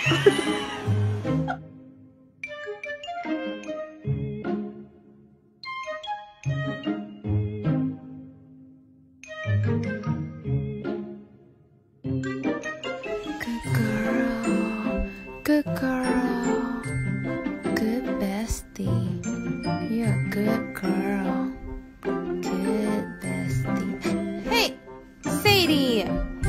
Good girl. Good bestie. You're a good girl. Good bestie. Hey, Sadie!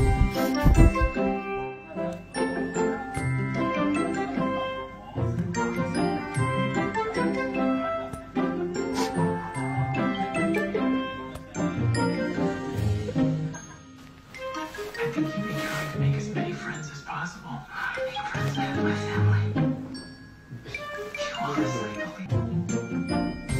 Make as many friends as possible. Make friends with my family. You honestly believe.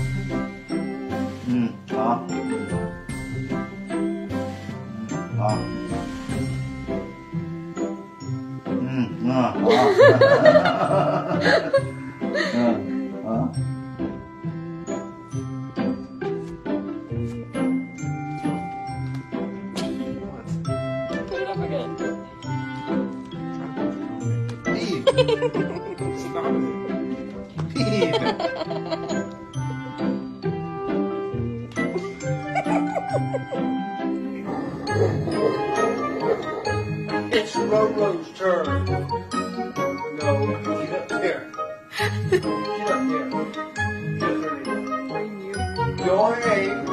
Put it up again. Stop it. It's Rolo's turn. No, get up here. Get up here. Get up here. Your name.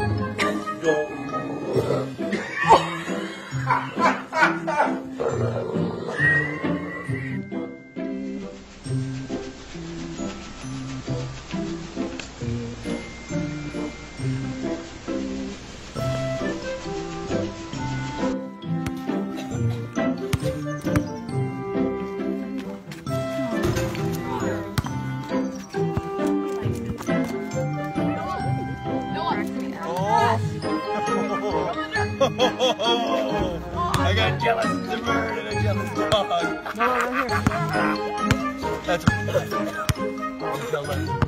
I got jealous as a bird and a jealous dog. No, right here. That's